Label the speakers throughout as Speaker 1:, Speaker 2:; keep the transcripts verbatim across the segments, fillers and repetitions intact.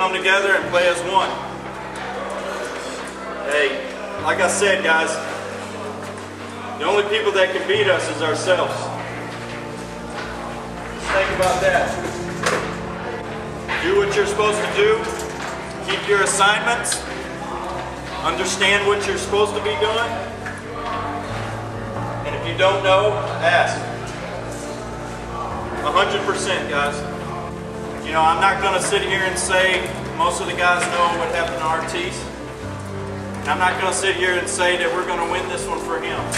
Speaker 1: come together and play as one. Hey, like I said, guys, the only people that can beat us is ourselves. Just think about that. Do what you're supposed to do. Keep your assignments. Understand what you're supposed to be doing. And if you don't know, ask. A hundred percent, guys. You know, I'm not going to sit here and say most of the guys know what happened to Artis. And I'm not going to sit here and say that we're going to win this one for him.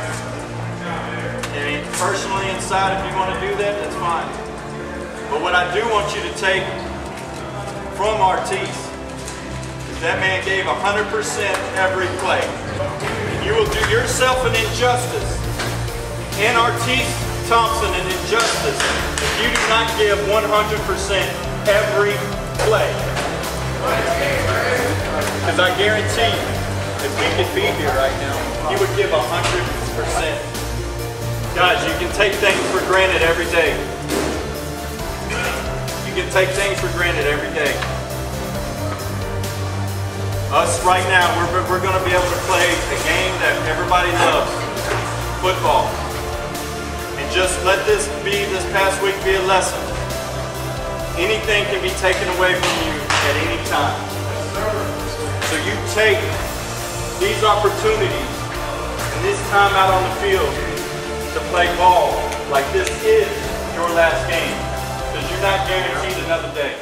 Speaker 1: And personally inside, if you want to do that, that's fine. But what I do want you to take from Artis, that man gave one hundred percent every play. You will do yourself an injustice and Artis Thompson an injustice if you do not give one hundred percent every play. Because I guarantee you, if we could be here right now, he would give one hundred percent. Guys, you can take things for granted every day. You can take things for granted every day. Us right now, we're, we're going to be able to play a game that everybody loves, football. And just let this be, this past week be a lesson. Anything can be taken away from you at any time. So you take these opportunities and this time out on the field to play ball like this is your last game. Because you're not guaranteed another day.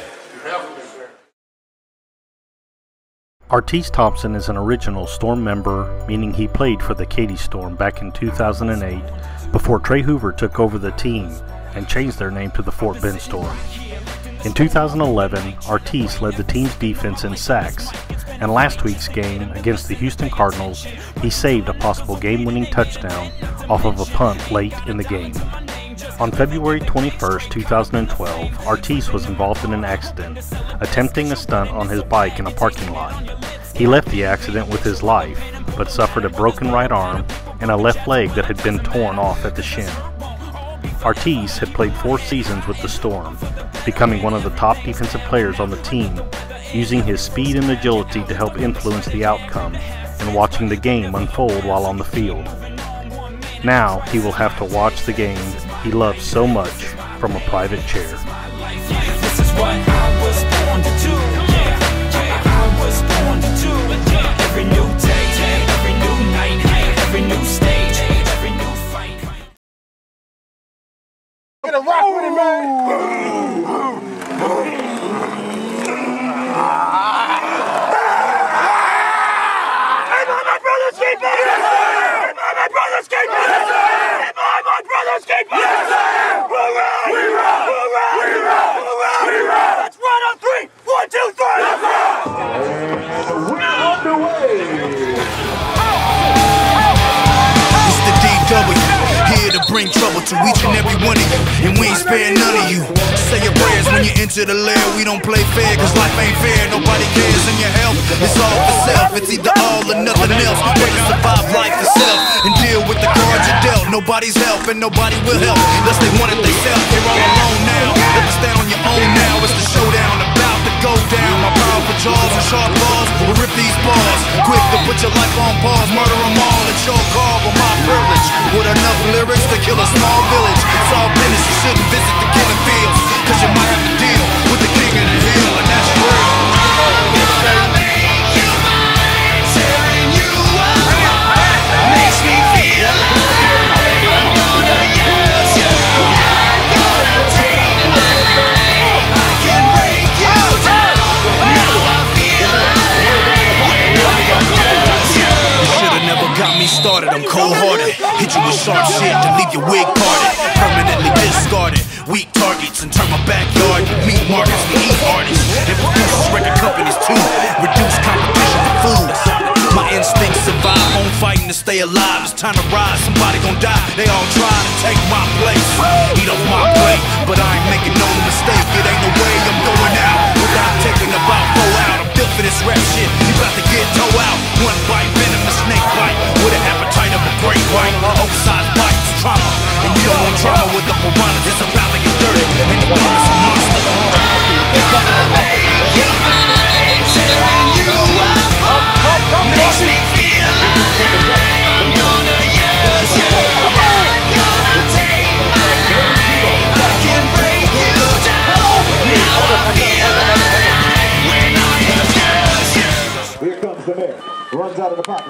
Speaker 2: Artis Thompson is an original Storm member, meaning he played for the Katy Storm back in two thousand eight before Trey Hoover took over the team and changed their name to the Fort Bend Storm. In two thousand eleven, Artis led the team's defense in sacks, and last week's game against the Houston Cardinals, he saved a possible game-winning touchdown off of a punt late in the game. On February twenty-first, two thousand twelve, Artis was involved in an accident, attempting a stunt on his bike in a parking lot. He left the accident with his life, but suffered a broken right arm and a left leg that had been torn off at the shin. Artis had played four seasons with the Storm, becoming one of the top defensive players on the team, using his speed and agility to help influence the outcome and watching the game unfold while on the field. Now he will have to watch the game he loves so much from a private chair.
Speaker 3: This is what I was born to do. Yeah, yeah, I was born to do. Every new day, every new night, every new stage, every new fight.
Speaker 4: Get a rock with it, man. Am I my brother's keeper? Am I my brother's keeper? Am I my brother's keeper? Yes, sir! Hoorah! We rock! Hoorah! We rock! Hoorah! We rock! Let's run on three! One, two, three! Let's rock! And we're on the way!
Speaker 5: It's the D W, here to bring trouble to each and every one of you, and we ain't sparing none of you. Say your prayers when you enter the lair. We don't play fair, cause life ain't fair. Nobody cares in your health, it's all for self. It's either all or nothing else. Way to survive life itself and deal with the cards you dealt. Nobody's help and nobody will help unless they want it themselves. You're all alone now, let them stand on your own now. It's the showdown, about to go down. My powerful jaws and sharp claws will rip these bars. Quick to put your life on pause, murder them all. It's your call with my privilege, with enough lyrics to kill a small village. It's all business, you shouldn't visit the killing fields, cause you might have to deal with the king of the hill, and that's real. Started, I'm cold-hearted. Hit you with sharp shit to leave your wig parted, permanently discarded. Weak targets and turn my backyard to meat markets. We eat artists and producers, record companies too. Reduce competition for foods. My instincts survive, on fighting to stay alive. It's time to rise, somebody gon' die. They all try to take my place, eat off my plate, but I ain't making no mistake. It ain't no way I'm going out without taking about four out. I'm built for this rap shit, you got to get toe out. One bite, venomous snake bite, with an appetite of a great white. Oversized bites, trauma, and you don't want drama with the piranhas. It's about to get dirty, and the dog is a monster.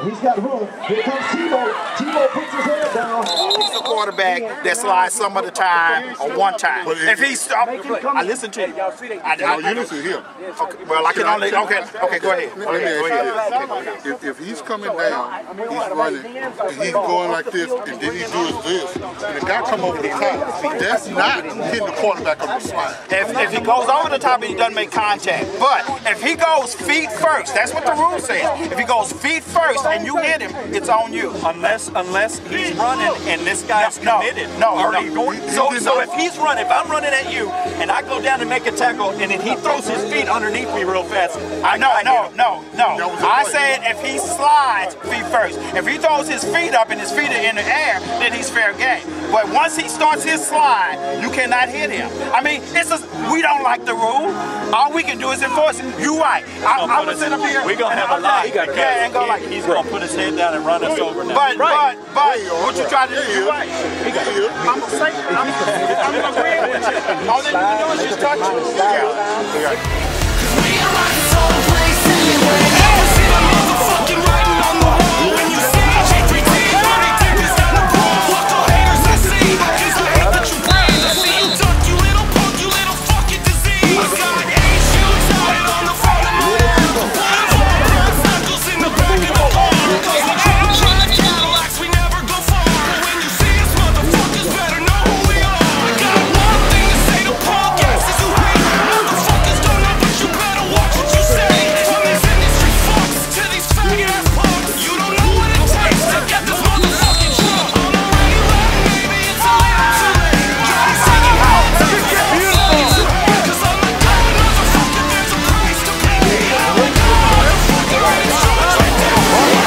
Speaker 6: He's got room. Here comes Tebow. Tebow puts his head down.
Speaker 7: He's the quarterback that slides some of the time or one time. If he's, I listen to you. I,
Speaker 8: No, you listen to him.
Speaker 7: Okay, well, I can only. Okay, okay, go ahead.
Speaker 8: Let me
Speaker 7: Go
Speaker 8: ask
Speaker 7: ahead.
Speaker 8: you this. If, if he's coming down, he's running, and he's going like this, and then he does this, and the guy come over the top, that's not hitting the quarterback on the slide.
Speaker 7: If, if he goes over the top and he doesn't make contact, but if he goes feet first, that's what the rule says. If he goes feet first and you hit him, it's on you.
Speaker 1: Unless unless he's running and this guy's
Speaker 7: No,
Speaker 1: committed.
Speaker 7: no,
Speaker 1: Or
Speaker 7: no.
Speaker 1: he going, so so if he's running, if I'm running at you and I go down to make a tackle and then he throws his feet underneath me real fast, I
Speaker 7: No,
Speaker 1: I
Speaker 7: no,
Speaker 1: hit him.
Speaker 7: no, no.
Speaker 8: That was
Speaker 7: I
Speaker 8: the play.
Speaker 7: said if he slides feet first. If he throws his feet up and his feet are in the air, then he's fair game. But once he starts his slide, you cannot hit him. I mean, it's just, we don't like the rule. All we can do is enforce it. You right. I,
Speaker 1: Gonna
Speaker 7: I
Speaker 1: put
Speaker 7: was
Speaker 1: us-
Speaker 7: sitting up here.
Speaker 1: We're gonna
Speaker 7: and
Speaker 1: have
Speaker 7: I'm
Speaker 1: a lot.
Speaker 7: like, yeah, and go like,
Speaker 1: He's gonna put his head down and run us over now.
Speaker 7: but, but, but, what you try to do,
Speaker 8: Yeah,
Speaker 7: you
Speaker 8: yeah.
Speaker 7: right. I'm gonna say, I'm, I'm agreeing with you. All they can do is just touch you. Yeah.
Speaker 3: We are on some place anyway. Never see the motherfucking writing on the wall. When you see J three T, thirty tickets down the brawl. Fuck the haters I see, cause I hate that you brand. I see you duck, you little punk, you little fucking disease. I got eight shoes tied on the front of my arm. One of all brass knuckles in the back of the arm. Cause we can't drive Cadillacs, we never go far. But when you see us, motherfuckers better know who we are. I got one thing to say to punk asses who hate motherfuckers don't know, but you better watch what you say. From these industry fucks to these faggot ass punks, you don't know what it takes to get this motherfucking drunk. I'm already left, maybe it's a little too late. Try singing how to get beautiful. Cause I'm a dumb motherfucker, there's a price to pay. I'm a dumb motherfucker, and it's so much right there.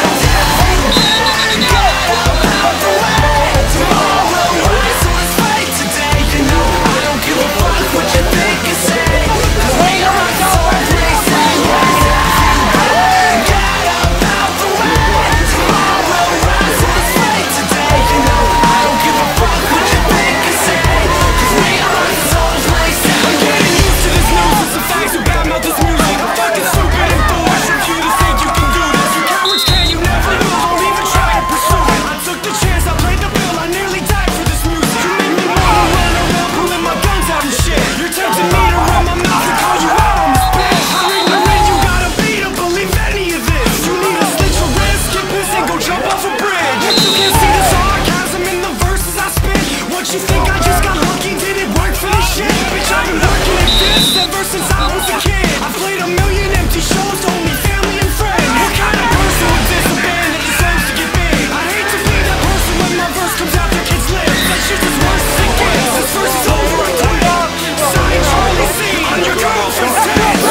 Speaker 3: You think I just got lucky? Did it work for this shit? Bitch, I've been working at this ever since I was a kid. I played a million empty shows to only family and friends. What kind of person would diss a band that deserves to get big? I'd hate to be that person when my verse comes out the kids' lips. That shit is worse as it gets. This verse is over, I tell ya. Sign Charlie C on your girlfriend's tits.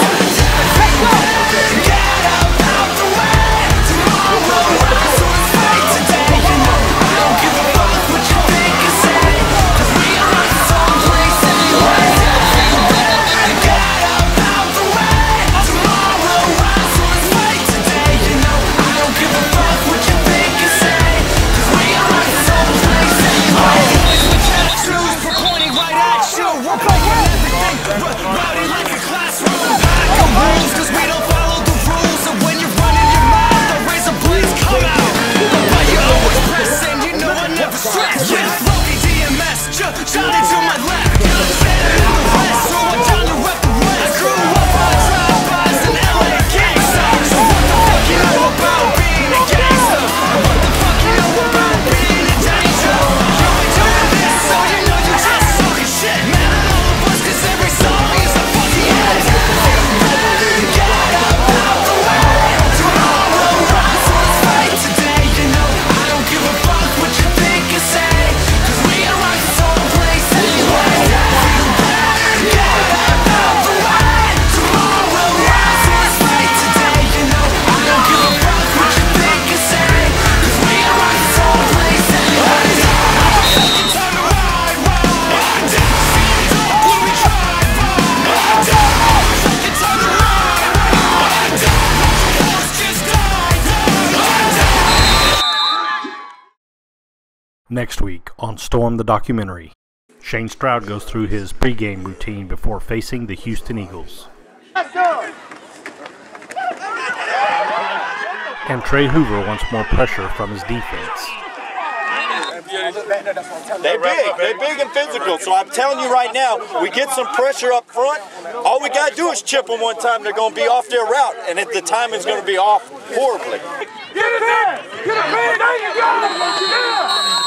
Speaker 3: Get up out the way. Tomorrow rise, so it's fate today. You know I don't give a fuck what you think and say. Shot it to my left, I'm standing in the west, so I'm down to rep the west. I grew up on drive-bys in L A gangsta. So what the fuck you know about being a gangsta? What the fuck you know about being in danger? You ain't doing this, so you know you just talking shit. Man, I know the bus, cause every song is a fucking hit. Get up out the way. Tomorrow rise, so it's fight today. You know I don't give a fuck what you think and say. Cause we are on some place anyway. Get up out the way. Tomorrow rise, so it's fight today. You know I don't give a fuck what you think and say. Cause we are on some place anyway. Fucking time to ride, ride. See you talk when we drive by. Fucking time to ride, ride. Let's just die, die.
Speaker 2: Next week on Storm the Documentary, Shane Stroud goes through his pregame routine before facing the Houston Eagles. And Trey Hoover wants more pressure from his defense.
Speaker 9: They big, they big and physical. So I'm telling you right now, we get some pressure up front. All we got to do is chip them one time. They're going to be off their route, and the timing's going to be off horribly.
Speaker 4: Get it there! Get it there! There you go! Yeah!